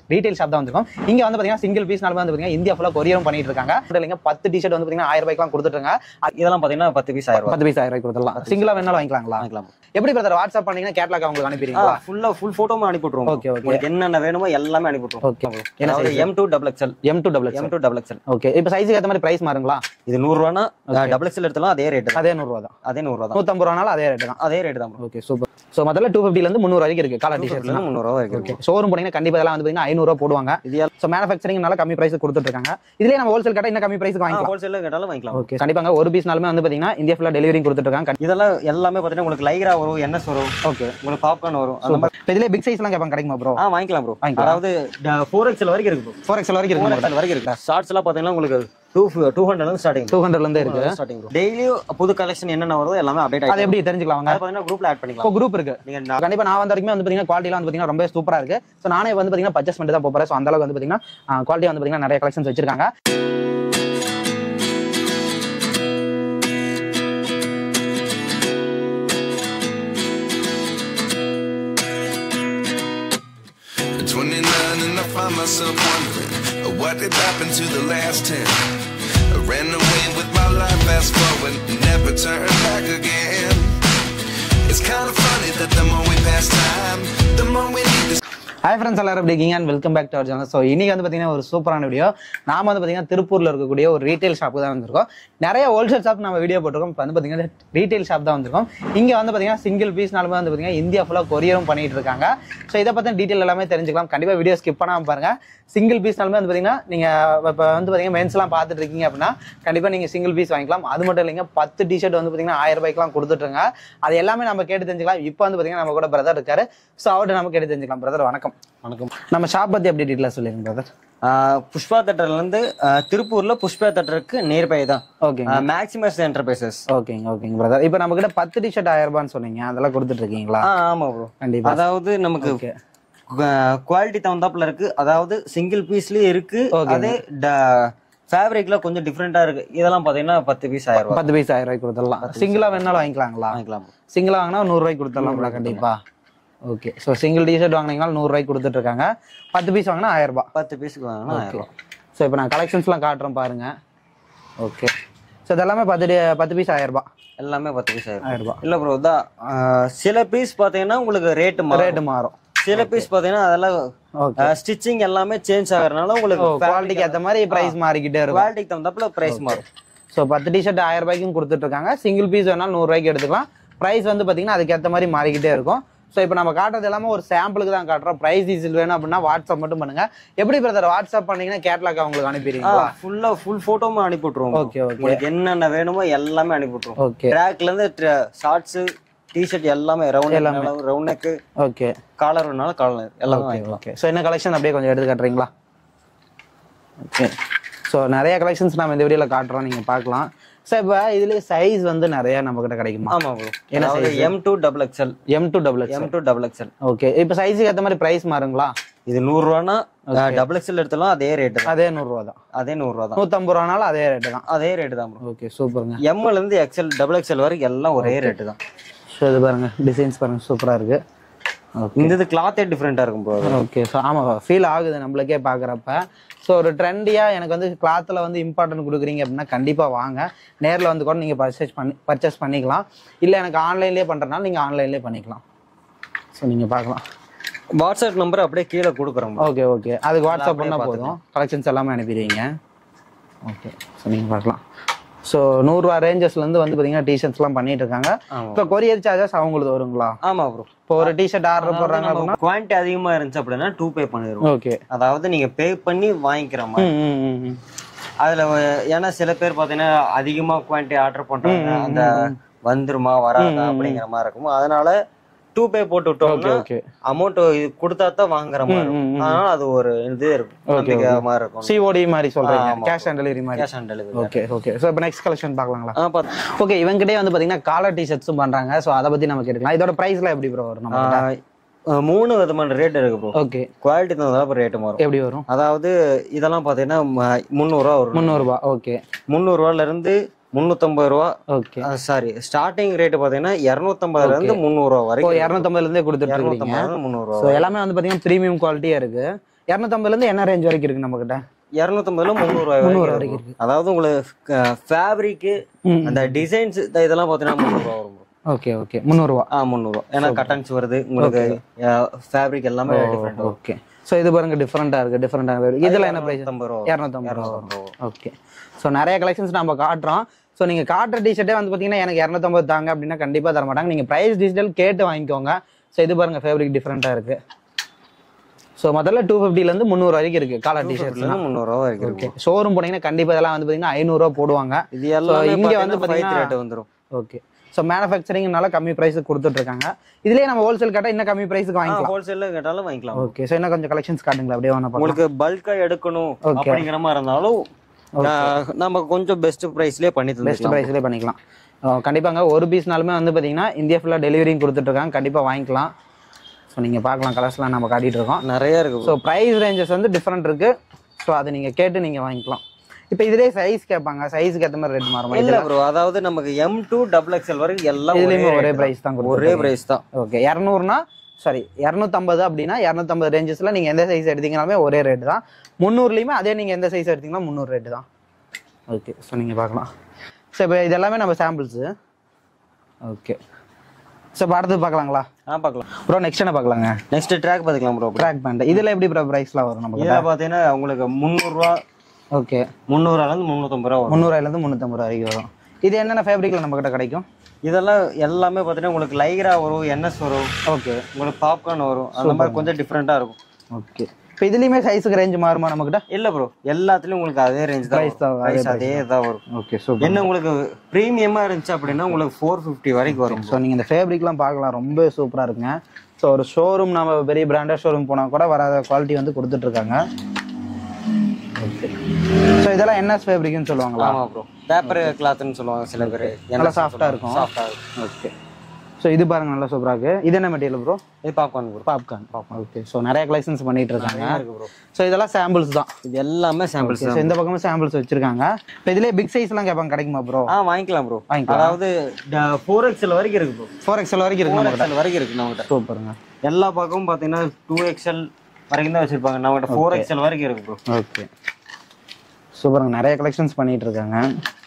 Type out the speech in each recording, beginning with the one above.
Retail shop தான் வந்திருக்கும். இங்க வந்து பாத்தீங்கன்னா சிங்கிள் பீஸ்னால வந்து பாத்தீங்கன்னா இந்தியா ஃபுல்லா கொரியரும் பண்ணிட்டு இருக்காங்க. 10 டிஷர்ட் வந்து பாத்தீங்கன்னா 1000 ரூபாய்க்குலாம் கொடுத்துட்டாங்க. இதெல்லாம் பாத்தீங்கன்னா 10 பீஸ் 1000 ரூபாய். 10 பீஸ் 1000 ரூபாய்க்கு கொடுத்துடலாம். சிங்கிளா வேணாலும் வாங்கிக்கலாம். எப்படி பிரதர் வாட்ஸ்அப் பண்ணீங்கன்னா கேட்டலாக் உங்களுக்கு அனுப்பிடுவீங்களா? ஃபுல் போட்டோமா அனுப்பி விட்டுருவோம். Okay okay. உங்களுக்கு என்னென்ன வேணுமோ எல்லாமே அனுப்பி விட்டுருவோம். ஓகே. என்ன M2XXL. M2XXL. ஓகே. இப்போ சைஸ்க்கு ஏத்த மாதிரி பிரைஸ் மாறுங்களா? இது 100 ரூபானா XXL எடுத்தலாம் அதே ரேட். அதே 100 ரூபாய் தான். அதே 100 ரூபாய் தான். 150 ரூபானால அதே ரேட் தான். அதே ரேட் தான். Okay super. சோ முதல்ல 250 ல இருந்து 300 வரைக்கும் இருக்கு காலர் டிஷர்ட்ல. 300 ரூபாய் வரைக்கும். ஓகே. ஷோரூம் போனீங்கன்னா கண்டிப்பா இதெல்லாம் வந்து பாத்தீங்கன்னா 500 ரூபாய் போடுவாங்க. சோ மேனுஃபேக்சரிங்னால கம்மி பிரைஸ் கொடுத்துட்டு இருக்காங்க. இதுலயே நம்ம ஹோல்சேல் கேட்டா இன்னும் கம்மி பிரைஸ்க்கு வாங்கிக்கலாம். ஹோல்சேல்ல கேட்டாலும் வாங்கிக்கலாம். ஓகே. கண்டிப்பாங்க ஒரு பீஸ்னாலுமே வந்து பாத்தீங்கன்னா இந்தியா ஃபுல்லா டெலிவரி கொடுத்துட்டு இருக்காங்க. இதெல்லாம் எல்லாமே பாத்தீங்கன்னா உங்களுக்கு லைக்ரா வரும், NS வரும். ஓகே. உங்களுக்கு பாப்கார்ன் வரும். அந்த மாதிரி இதுலயே பிக் சைஸ்லாம் கேட்பாங்க கிடைக்குமா ப்ரோ? வாங்கிக்கலாம் ப்ரோ. அதாவது 4XL வரைக்கும் இருக்கு ப்ரோ. 4XL வரைக்கும் இருக்கு. 4XL வரைக்கும் இருக்கு. ஷார்ட்ஸ் எல்லாம் பாத்தீங்கன்னா உங்களுக்கு 200 ல இருந்து ஸ்டார்டிங். 200 ல இருந்து இருக்கு. Starting bro. டெய்லி புது கலெக்ஷன் என்னென்ன வருதோ எல்லாமே அப்டேட் ஆயிடும். அது எப்படி தெரிஞ்சுக்கலாம்? அது பாத்தீங்கன்னா குரூப்ல ஆட் பண்ணிக்கலாம். இப்போ குரூப் இருக்கு. நீங்க கண்டிப்பா நான் வந்த வரைக்கும் வந்து பாத்தீங்கன்னா குவாலிட்டிலாம் வந்து பாத்தீங்கன்னா ரொம்ப சூப்பரா இருக்கு. சோ நானே வந்து பாத்தீங்கன்னா பர்ச்சேஸ் பண்ணிட்டு தான் போறேன். சோ அந்த அளவுக்கு வந்து பாத்தீங்கன்னா குவாலிட்டி வந்து பாத்தீங்கன்னா நிறைய கலெக்ஷன்ஸ் வச்சிருக்காங்க. Find myself wondering what did happen to the last 10. I ran away with my life, fast forward, never turn back again. It's kind of funny that the more we pass time, the more we need to. Hi friends, எல்லாரும் எப்படி இருக்கீங்க? And welcome back to our channel. So இன்னைக்கு வந்து பார்த்தீங்கன்னா ஒரு சூப்பரான video. நாம வந்து பார்த்தீங்கன்னா திருப்பூரில் இருக்கக்கூடிய ஒரு ரீட்டைல் ஷாப்புக்கு தான் வந்திருக்கோம். நிறைய ஹோல்சேல் ஷாப் நம்ம வீடியோ போட்டிருக்கோம். இப்போ வந்து பார்த்தீங்கன்னா ரீட்டைல் ஷாப் தான் வந்திருக்கோம். இங்கே வந்து பார்த்தீங்கன்னா சிங்கிள் பீஸ்னாலுமே வந்து பார்த்தீங்கன்னா இந்தியா ஃபுல்லாக கொரியரும் பண்ணிட்டு இருக்காங்க. ஸோ இதை பற்றி டீட்டெயில் எல்லாமே தெரிஞ்சுக்கலாம். கண்டிப்பாக வீடியோ ஸ்கிப் பண்ணாமல் பாருங்க. சிங்கிள் பீஸ்னாலுமே வந்து பார்த்தீங்கன்னா நீங்கள் இப்போ வந்து பார்த்தீங்கன்னா மென்ஸ்லாம் பார்த்துட்டு இருக்கீங்க அப்படின்னா கண்டிப்பாக நீங்கள் சிங்கிள் பீஸ் வாங்கிக்கலாம். அது மட்டும் இல்லைங்க, 10 டிஷர்ட் வந்து பார்த்தீங்கன்னா 1000 ரூபாய்க்குலாம் கொடுத்துட்ருங்க. அது எல்லாமே நம்ம கேட்டு தெரிஞ்சுக்கலாம். இப்போ வந்து பார்த்தீங்கன்னா நம்ம கூட பிரதர் இருக்காரு. ஸோ அவர்கிட்ட நம்ம கேட்டு தெரிஞ்சுக்கலாம். பிரதர் வணக்கம். வணக்கம். நம்ம ஷாப் பத்தி எப்படி டீடைலா சொல்லுங்க பிரதர். புஷ்பா தேட்டர்ல இருந்து திருப்பூர்ல புஷ்பா தேட்டருக்கு நியர்பை தான். ஓகே. Maximus Enterprises. ஓகேங்க பிரதர். இப்போ நம்ம கிட்ட 10 டிஷர்ட் 1000 ரூபான்னு சொன்னீங்க, அதெல்லாம் கொடுத்துட்டு இருக்கீங்களா? ஆமா ப்ரோ, கண்டிப்பா. அதாவது நமக்கு குவாலிட்டி தகுந்தாப்புல இருக்கு. அதாவது சிங்கிள் பீஸ்லயே இருக்கு. அதே ஃபேப்ரிக்ல கொஞ்சம் டிஃபரெண்டா இருக்கு. இதெல்லாம் பாத்தீங்கன்னா 10 பீஸ் 1000 ரூபாய். 10 பீஸ் 1000 ரூபாய்க்கு கொடுத்துடலாம். சிங்கிளா வேணாலும் வாங்கிக்கலாம். சிங்கிளா வாங்கினா 100 ரூபாய்க்கு கொடுத்துடலாம் கண்டிப்பா. ஓகே. ஸோ சிங்கிள் டிஷர்ட் வாங்கினீங்கன்னா 100 ரூபாய்க்கு கொடுத்துட்டு இருக்காங்க. 10 பீஸ் வாங்கினா 1000 ரூபாய். 10 பீஸுக்கு வாங்கினா 1000 ரூபாய். ஸோ இப்போ நான் கலெக்ஷன்ஸ்லாம் காட்டுறேன் பாருங்க. ஓகே. ஸோ இதெல்லாமே 10 பீஸ் 1000 ரூபாய். எல்லாமே 10 பீஸ் 1000 ரூபாய். இல்ல ப்ரோ, தான் சில பீஸ் பாத்தீங்கன்னா உங்களுக்கு ரேட் மாறும். சில பீஸ் பாத்தீங்கன்னா அதெல்லாம் ஸ்டிச்சிங் எல்லாமே சேஞ்ச் ஆகறதுனால உங்களுக்கு குவாலிட்டிக்கு ஏற்ற மாதிரி பிரைஸ் மாறிக்கிட்டே இருக்கும். குவாலிட்டிக்கு தகுந்தாப்புல பிரைஸ் மாறும். ஸோ 10 டிஷர்ட் 1000 ரூபாய்க்கும் கொடுத்துட்டு இருக்காங்க. சிங்கிள் பீஸ் வேணாலும் 100 ரூபாய்க்கு எடுத்துக்கலாம். பிரைஸ் வந்து பாத்தீங்கன்னா அதுக்கு ஏற்ற மாதிரி மாறிக்கிட்டே இருக்கும். ஸோ இப்போ நம்ம காட்டுறது எல்லாமே ஒரு சாம்பிளுக்கு தான் காட்டுறோம். ப்ரைஸ் டீசல் வேணும் அப்படின்னா வாட்ஸ்அப் மட்டும் பண்ணுங்க. எப்படி பிரதர் வாட்ஸ்அப் பண்ணீங்கன்னா கேட்லாக் உங்களுக்கு அனுப்பிடுவீங்களா? ஃபுல் போட்டோமா அனுப்பி விட்டுருவோம். ஓகே. உங்களுக்கு என்னென்ன வேணுமோ எல்லாமே அனுப்பி விட்டுருவோம். ஓகே. ட்ராக்ல இருந்து ஷார்ட்ஸ், டிஷர்ட் எல்லாமே ரவுண்ட் நெக். ஓகே. காலர் வேணாலும் காலர் எல்லாமே வாங்கிக்கலாம். ஓகே. ஸோ என்ன கலெக்ஷன் அப்படியே கொஞ்சம் எடுத்து காட்டுறீங்களா? ஓகே. ஸோ நிறைய கலெக்ஷன்ஸ் நம்ம இந்த வீடியோல காட்டுறோம், நீங்க பார்க்கலாம். சார் இப்போ இதுல சைஸ் வந்து நிறைய நம்ம கிட்ட கிடைக்குமா? ஆமா ப்ரோ. என்ன சைஸ்? M2XXL. M2XXL. ஓகே. இப்போ சைஸ்க்கு ஏத்த மாதிரி பிரைஸ் மாறுங்களா? இது 100 ரூபானா XXL எடுத்தலாம் அதே ரேட் தான். அதே 100 ரூபாய் தான். அதே 100 ரூபாய் தான். 150 ரூபானால அதே ரேட் தான். அதே ரேட் தான் ப்ரோ. ஓகே சூப்பர்ங்க. M ல இருந்து XXL வரைக்கும் எல்லாம் ஒரே ரேட் தான். ஸோ இது பாருங்க, டிசைன்ஸ் பாருங்க, சூப்பரா இருக்கு. இந்த கிளாத்தே டிஃபரெண்டா இருக்கும் ப்ரோ. ஓகே. ஸோ ஆமா, ஃபீல் ஆகுது நம்மளுக்கே பாக்குறப்ப. ஸோ ஒரு ட்ரெண்டியா எனக்கு வந்து கிளாத்ல வந்து இம்பார்ட்டன்ட் கொடுக்குறீங்க அப்படின்னா கண்டிப்பா வாங்க. நேரில் வந்து கூட நீங்க பர்ச்சேஸ் பண்ணிக்கலாம். இல்லை எனக்கு ஆன்லைன்லேயே பண்றதுனால நீங்க ஆன்லைன்லேயே பண்ணிக்கலாம். ஸோ நீங்க பார்க்கலாம். வாட்ஸ்அப் நம்பர் அப்படியே கீழே கொடுக்குறோம். ஓகே. அதுக்கு வாட்ஸ்அப் பண்ணா போதும், கலெக்ஷன்ஸ் எல்லாமே அனுப்பிடுவீங்க. ஓகே. ஸோ நீங்க பார்க்கலாம். ஸோ 100 ரூபா ரேஞ்சஸ்ல இருந்து வந்து பாத்தீங்கன்னா டிஷர்ட்ஸ் எல்லாம் பண்ணிட்டு இருக்காங்க. இப்போ கொரியர் சார்ஜஸ் அவங்களுக்கு வருங்களா? ஆமா ப்ரோ. இப்போ ஒரு டிஷர்ட் ஆர்டர் போடுறாங்க அப்படின்னா குவான்டிட்டி அதிகமா இருந்துச்சு அப்படின்னா 2 பே பண்ணிடுவோம். ஓகே. அதாவது நீங்க பே பண்ணி வாங்கிக்கிற மாதிரி. அதுல ஏன்னா சில பேர் பாத்தீங்கன்னா அதிகமா குவான்டிட்டி ஆர்டர் பண்றாங்க, அந்த வந்துருமா வராதா அப்படிங்கிற மாதிரி இருக்கும். அதனால 2 பே போட்டு விட்டோம்னா அமௌண்ட் கொடுத்தா தான் வாங்குற மாதிரி இருக்கும். அதனால அது ஒரு இது இருக்கும், சிஓடி மாதிரி சொல்றீங்க, கேஷ் ஆன் டெலிவரி மாதிரி. Cash on delivery. Okay. So இப்போ நெக்ஸ்ட் கலெக்ஷன் பார்க்கலாங்களா? ஓகே. இவங்ககிட்டே வந்து பாத்தீங்கன்னா காலர் டிஷர்ட்ஸும் பண்றாங்க. சோ அத பத்தி நம்ம கேட்கலாம். இதோட பிரைஸ்லாம் எப்படி ப்ரோ வரும்? நம்ம 3 விதமான ரேட் இருக்கு ப்ரோ. ஓகே. குவாலிட்டி தகுந்த ரேட் மாறும். எப்படி வரும்? அதாவது இதெல்லாம் பாத்தீங்கன்னா 300 ரூபா வரும். 300 ரூபா. ஓகே. 300 ரூபாயில இருந்து 350 ரூபா. ஓகே. சாரி, ஸ்டார்டிங் ரேட் பாத்தீங்கன்னா 250ல இருந்து 300 ரூபா வரைக்கும். 250ல இருந்தே கொடுத்துட்டு இருக்கீங்க. 300 ரூபா. சோ எல்லாமே வந்து பாத்தீங்கன்னா பிரீமியம் குவாலிட்டியா இருக்கு. 250 என்ன ரேஞ்ச் வரைக்கும் இருக்கு நம்ம கிட்ட? 250 300 வரைக்கும் இருக்கு. அதாவது உங்களுக்கு ஃபேப்ரிக் அந்த டிசைன்ஸ் இதெல்லாம் பாத்தீங்கன்னா 300 ரூபாய் வரும். ஓகே ஓகே 300 ரூபாய். 300 ரூபாய். ஏன்னா கட்டன்ஸ் வருது உங்களுக்கு, ஃபேப்ரிக் எல்லாமே டிஃபரெண்ட். ஓகே. சோ இது பாருங்க டிஃபரெண்டா இருக்கு. இதெல்லாம் என்ன பிரைஸ்? 250 ரூபாய். ஓகே. சோ நிறைய கலெக்ஷன்ஸ் நம்ம காட்டுறோம். சோ நீங்க காட்டுற டிஷர்ட்டே வந்து பாத்தீங்கன்னா எனக்கு 250 தாங்க அப்படின்னா கண்டிப்பா தர மாட்டாங்க. நீங்க பிரைஸ் டிஜிட்டல் கேட்டு வாங்கிக்கோங்க. சோ இது பாருங்க ஃபேப்ரிக் டிஃபரெண்டா இருக்கு. சோ முதல்ல 250 ல இருந்து 300 வரைக்கும் இருக்கு காலர் டிஷர்ட்ஸ்ல. 300 ரூபாய் வரைக்கும் இருக்கு. ஷோரூம் போனீங்கன்னா கண்டிப்பா இதெல்லாம் வந்து பாத்தீங்கன்னா 500 ரூபாய் போடுவாங்க. இது எல்லாம் இங்க வந்து பாத்தீங்கன்னா ரேட் வந்துரும். ஓகே. சோ மேனுஃபேக்சரிங்னால கம்மி பிரைஸ்க்கு கொடுத்துட்டு இருக்காங்க. இதுலயே நம்ம ஹோல்சேல் கேட்டா இன்னும் கம்மி பிரைஸ்க்கு வாங்கிக்கலாம். ஹோல்சேல்ல கேட்டாலும் வாங்கிக்கலாம். ஓகே. சோ இன்னும் கொஞ்சம் கலெக்ஷன்ஸ் காட்டுங்களா அப்படியே வாங்க. உங்களுக்கு பல்கா எடுக்கணும் அப்படிங்கிற மாதிரி இருந்தாலும் நம்ம கொஞ்சம் பெஸ்ட் பிரைஸ்லயே பண்ணிக்கலாம். கண்டிப்பாங்க ஒரு பீஸ்னாலுமே வந்து பாத்தீங்கன்னா இந்தியா ஃபுல்லா டெலிவரியும் கொடுத்துட்டு இருக்காங்க. கண்டிப்பா வாங்கிக்கலாம். ஸோ நீங்க பார்க்கலாம் கலர்ஸ்லாம் நம்ம காட்டிட்டு இருக்கோம். நிறைய இருக்கு. ஸோ ப்ரைஸ் ரேஞ்சஸ் வந்து டிஃப்ரெண்ட் இருக்கு. ஸோ அதை நீங்க கேட்டு நீங்க வாங்கிக்கலாம். இப்போ இதுலயே சைஸ் கேட்பாங்க. சைஸ்க்கு ஏற்ற மாதிரி ரேட் மாறுமா? இல்ல ப்ரோ, அதாவது நமக்கு M2 XXL வரைக்கும் எல்லாம் ஒரே பிரைஸ் தான். ஒரே பிரைஸ் தான். ஓகே. 200னா சாரி 250 அப்படின்னா 250 ரேஞ்சஸ்ல நீங்க எந்த சைஸ் எடுத்தீங்கனாலுமே ஒரே ரேட் தான். 300லயுமே அதே நீங்க எந்த சைஸ் எடுத்தீங்கன்னா 300 ரேட் தான். ஓகே. ஸோ நீங்க பார்க்கலாம். ஸோ இப்போ இது எல்லாமே நம்ம சாம்பிள்ஸ். ஓகே. ஸோ இப்போ அடுத்து பார்க்கலாங்களா? பார்க்கலாம் ப்ரோ. நெக்ஸ்ட் என்ன பார்க்கலாங்க? நெக்ஸ்ட் ட்ராக் பார்த்துக்கலாம் ப்ரோ. ட்ராக் பேண்ட் இதுல எப்படி ப்ரோ பிரைஸ்லாம் வரும் நமக்கு? இதில் பார்த்தீங்கன்னா உங்களுக்கு 300 ரூபா. ஓகே. 300 இருந்து 350 ரூபா வரும். 300 இருந்து 350 ரூபா வரைக்கும் வரும். இது என்னென்ன ஃபேப்ரிக்ல நம்ம கிட்ட கிடைக்கும்? இதெல்லாம் எல்லாமே பார்த்தீங்கன்னா உங்களுக்கு லைக்ரா வரும், NS வரும். ஓகே. உங்களுக்கு பாப்கார்ன் வரும். அந்த மாதிரி கொஞ்சம் டிஃப்ரெண்டா இருக்கும். ஓகே. இப்போ இதுலயுமே சைஸ்க்கு ரேஞ்ச் மாறுமா நம்ம கிட்ட? இல்ல ப்ரோ, எல்லாத்துலயும் உங்களுக்கு அதே ரேஞ்ச் தான். அதே தான் வரும். ஓகே. சூப்பர். என்ன உங்களுக்கு பிரீமியமா இருந்துச்சு அப்படின்னா உங்களுக்கு 450 வரைக்கும் வரும். ஸோ நீங்க இந்த ஃபேப்ரிக்லாம் பார்க்கலாம், ரொம்ப சூப்பரா இருக்குங்க. ஸோ ஒரு ஷோரூம் நம்ம பெரிய பிராண்டட் ஷோரூம் போனா கூட வராத குவாலிட்டி வந்து கொடுத்துட்டு இருக்காங்க. ஓகே. ஸோ இதெல்லாம் என்ன ஃபேப்ரிக்னு சொல்லுவாங்களா? ஆமா ப்ரோ, பேப்பர் கிளாத்னு சொல்லுவாங்க சில பேர். நல்லா சாஃப்டா இருக்கும். ஓகே. ஸோ இது பாருங்க நல்லா சூப்பரா இருக்கு. இது என்ன மெட்டீரியல் ப்ரோ? இது popcorn bro. Popcorn. Okay. So நிறைய கலெக்ஷன்ஸ் பண்ணிட்டு இருக்காங்க. ஸோ இதெல்லாம் சாம்பிள்ஸ் தான். இது எல்லாமே சாம்பிள்ஸ். ஸோ இந்த பக்கமும் சாம்பிள்ஸ் வச்சிருக்காங்க. இப்போ இதுலயே பிக் சைஸ்லாம் கேட்பாங்க, கிடைக்குமா ப்ரோ? வாங்கிக்கலாம் ப்ரோ. அதாவது 4XL வரைக்கும் இருக்கு ப்ரோ. 4XL வரைக்கும் இருக்கு. 4XL வரைக்கும் இருக்கு நம்மகிட்ட. சூப்பருங்க. எல்லா பக்கமும் பாத்தீங்கன்னா 2XL வரைக்கும் தான் வச்சிருப்பாங்க. நம்மகிட்ட 4XL வரைக்கும் இருக்கு ப்ரோ. ஓகே. சூப்பருங்க. நிறைய கலெக்ஷன்ஸ் பண்ணிட்டு இருக்காங்க.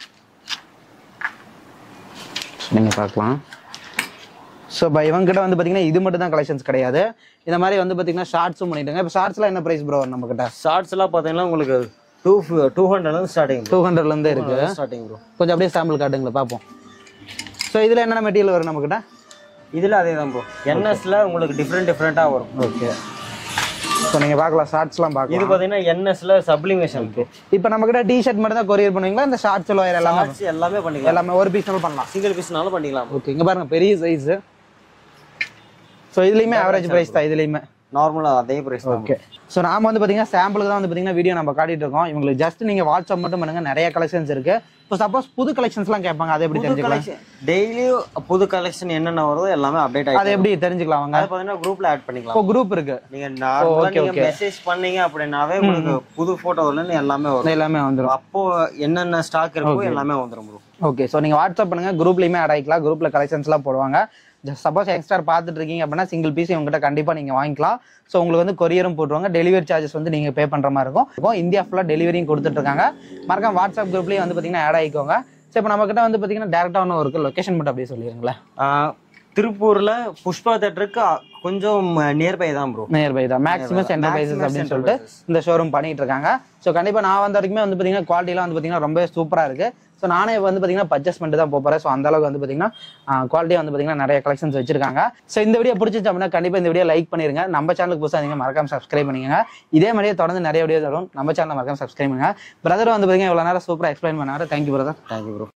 நீங்க பார்க்கலாம். ஸோ இப்போ இவங்ககிட்ட வந்து பார்த்தீங்கன்னா இது மட்டும் தான் கலெக்ஷன்ஸ் கிடையாது. இந்த மாதிரி வந்து பார்த்தீங்கன்னா ஷார்ட்ஸும் பண்ணிட்டாங்க. இப்போ ஷார்ட்ஸ்லாம் என்ன ப்ரைஸ் ப்ரோ நம்ம கிட்ட? ஷார்ட்ஸ்லாம் பார்த்தீங்கன்னா உங்களுக்கு 200 ஸ்டார்டிங். 200 இருக்கு ஸ்டார்டிங் ப்ரோ. கொஞ்சம் அப்படியே சாம்பிள் காட்டுங்களா பார்ப்போம். ஸோ இதில் என்னென்ன மெட்டீரியல் வரும் நம்ம கிட்ட? இதில் அதே தான் ப்ரோ. NSல உங்களுக்கு டிஃப்ரெண்ட்டாக வரும். ஓகே. ஸோ நீங்கள் பார்க்கலாம், ஷார்ட்ஸ்லாம் பார்க்கலாம். இது பார்த்தீங்கன்னா NSல சப்ளிமேஷன் இருக்கு. இப்போ நம்ம கிட்ட டிஷர்ட் மட்டும் தான் கொரியர் பண்ணுவீங்களா? இந்த ஷார்ட்ஸ் லோயர் எல்லாமே பண்ணிக்கலாம். எல்லாமே ஒரு பீஸ்னாலும் பண்ணலாம், சிங்கிள் பீஸ்னாலும் பண்ணிக்கலாம். ஓகே. இங்கே பாருங்க பெரிய சைஸ். ஸோ இதுலேயுமே ஆவரேஜ் ப்ரைஸ் தான். இதுலேயுமே நார்மலாக அதே ப்ரைஸ். ஓகே. ஸோ நாம வந்து பார்த்தீங்கன்னா சாம்பிளுக்கு தான் வந்து பார்த்தீங்கன்னா வீடியோ நம்ம காட்டிட்டு இருக்கோம். இவங்களுக்கு ஜஸ்ட் நீங்கள் வாட்ஸ்அப் மட்டும் பண்ணுங்க, நிறைய கலெக்ஷன்ஸ் இருக்கு. இப்போ சப்போஸ் புது கலெக்ஷன்ஸ்லாம் கேட்பாங்க, அதை எப்படி தெரிஞ்சுக்கலாம்? டெய்லியும் புது கலெக்ஷன் என்னென்ன வருதோ எல்லாமே அப்டேட் ஆகும். அதை எப்படி தெரிஞ்சுக்கலாம்? அவங்க அது பார்த்தீங்கன்னா குரூப்ல ஆட் பண்ணிக்கலாம். இப்போ குரூப் இருக்கு. நீங்க நார்மலா மெசேஜ் பண்ணீங்க அப்படினாவே உங்களுக்கு புது போட்டோல இருந்து எல்லாமே வரும். எல்லாமே வந்துரும். அப்போ என்னென்ன ஸ்டாக் இருக்கோ எல்லாமே வந்துரும் ப்ரோ. ஓகே. ஸோ நீங்க வாட்ஸ்அப் பண்ணுங்க, குரூப்லயுமே ஆட் ஆகிக்கலாம். குரூப்ல கலெக்ஷன்ஸ்லாம் போடுவாங்க. சப்போஸ் எக்ஸ்ட்ரா பார்த்துட்டு இருக்கீங்க அப்படின்னா சிங்கிள் பீஸ் இவங்ககிட்ட கண்டிப்பா நீங்க வாங்கிக்கலாம். ஸோ உங்களுக்கு வந்து கொரியரும் போட்டுருவாங்க. டெலிவரி சார்ஜஸ் வந்து நீங்க பே பண்ற மாதிரி இருக்கும். இப்போ இந்தியா ஃபுல்லா டெலிவரியும் கொடுத்துட்டு இருக்காங்க. மறக்காம வாட்ஸ்அப் குரூப்லயும் வந்து பாத்தீங்கன்னா ஆட் ஆகிக்கோங்க. ஸோ இப்போ நம்ம கிட்ட வந்து பாத்தீங்கன்னா டேரக்டா ஒன்று இருக்கு. லொகேஷன் மட்டும் அப்படியே சொல்லிடுங்களேன். திருப்பூர்ல புஷ்பா தேட்டருக்கு கொஞ்சம் நியர்பை தான் ப்ரோ. நியர்பை தான். மேக்ஸிமம் என்டர்பிரைசஸ் அப்படின்னு சொல்லிட்டு இந்த ஷோரூம் பண்ணிட்டு இருக்காங்க. ஸோ கண்டிப்பா நான் வந்த வரைக்குமே வந்து பாத்தீங்கன்னா குவாலிட்டிலாம் வந்து பாத்தீங்கன்னா ரொம்ப சூப்பரா இருக்கு. ஸோ நானே வந்து பார்த்தீங்கன்னா பர்ச்சேஸ் பண்ணிட்டு தான் போகிறேன். ஸோ அந்த அளவுக்கு வந்து பார்த்தீங்கன்னா குவாலிட்டியாக வந்து பார்த்தீங்கன்னா நிறைய கலெக்ஷன்ஸ் வச்சிருக்காங்க. ஸோ இந்த வீடியோ பிடிச்சிச்சு அப்படின்னா கண்டிப்பாக இந்த வீடியோ லைக் பண்ணிருங்க. நம்ம சேனலுக்கு புதுசாக நீங்கள் மறக்காம சப்ஸ்கிரைப் பண்ணிக்கங்க. இதே மாதிரியே தொடர்ந்து நிறைய வீடியோ வரும். நம்ம சேனலை மறக்காம சப்ஸ்கிரைப் பண்ணுங்க. பிரதர் வந்து பார்த்தீங்கன்னா இவ்வளோ நேரம் சூப்பராக எக்ஸ்பிளைன் பண்ணாரு. Thank you brother. Thank you bro.